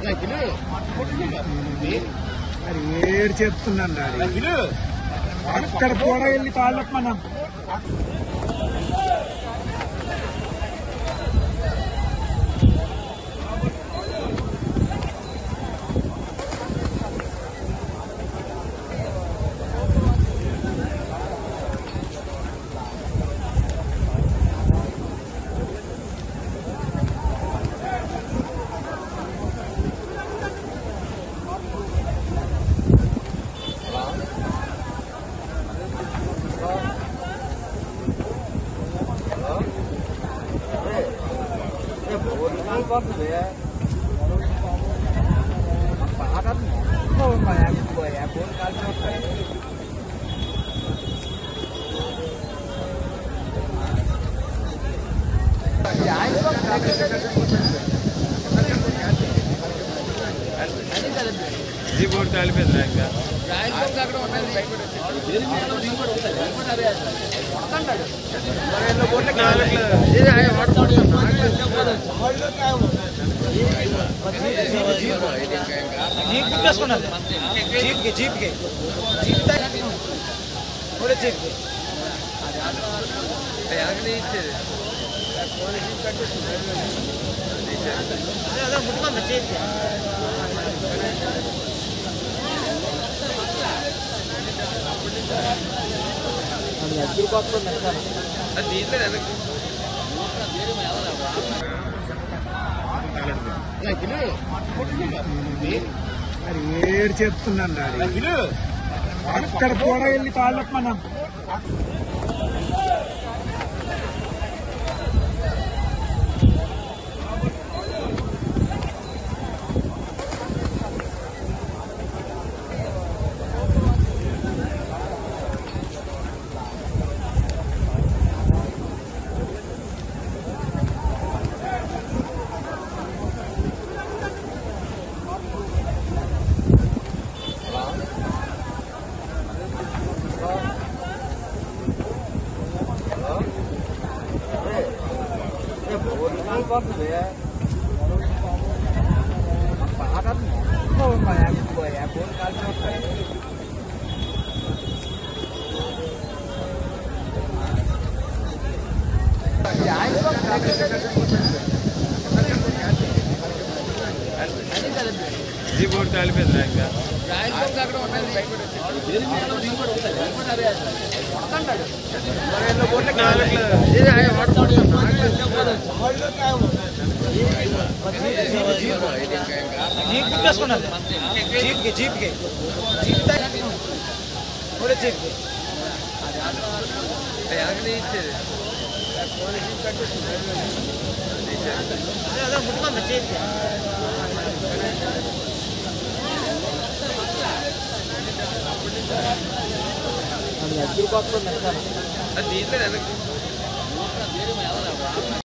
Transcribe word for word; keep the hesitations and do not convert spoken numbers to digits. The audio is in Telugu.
మరి ఏడు చెప్తున్నాను అక్కడ కూడా వెళ్ళి కాళ్ళకు మనం जी बोर्ड काल पे रहेगा जीप తీసుకున్నా జీప్ కి జీప్ కి జీప్ తా ఒరే జీప్ కి యాగని ఇచ్చేది పోలీస్ జీప్ కట్టేస్తుంది అదే అదే ముట్టుకుందా జీప్ కి అది అద్దరు కొట్టుకుంది అంటారు అది దీంట్లో ఎనక మరి ఏడు చెప్తున్నాను అక్కడ కూడా వెళ్ళి కాళ్ళకు మనం जी बोर्ड काल पे रहेगा జీప్ తీసుకున్నా జీప్ కి జీప్ కి జీప్ తా ఒరే జీప్ కి యాగని ఇచ్చేది పోలీస్ జీప్ కట్టేస్తుంది అదే అదే ముట్టుకుందా జీప్ కి అది అద్దరు కొట్టుకుంది అంటారు అది దీంట్లో ఎనక